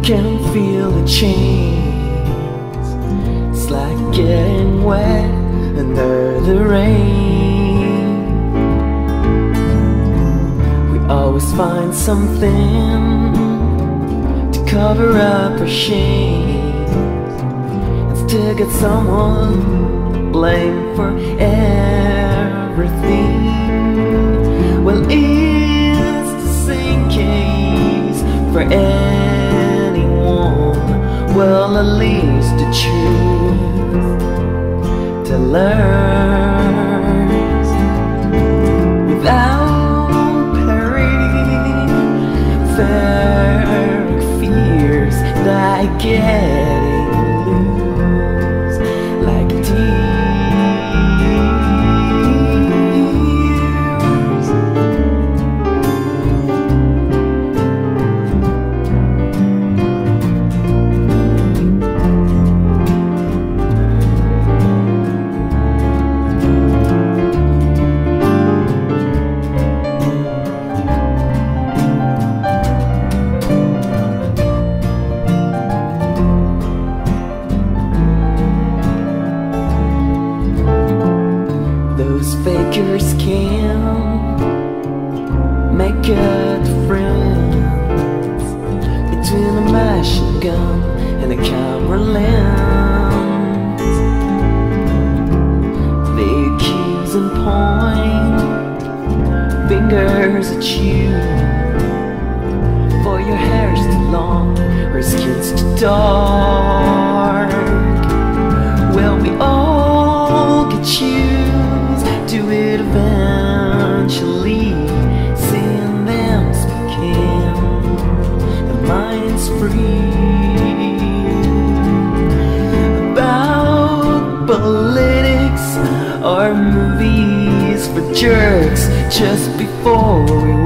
can feel the change. It's like getting wet under the rain. We always find something to cover up our shame, and still get someone blamed for everything. Well, it's the same case for anyone. Well, at least the truth to learn without peripheric fears that getting loose like tears. Those fakers can make a difference between a machine gun and a camera lens. They accuse and point fingers at you for your hair's too long or skin's too dark. Well, we all get used to it eventually, seeing them speaking the mind's free about politics or movies for jerks just before we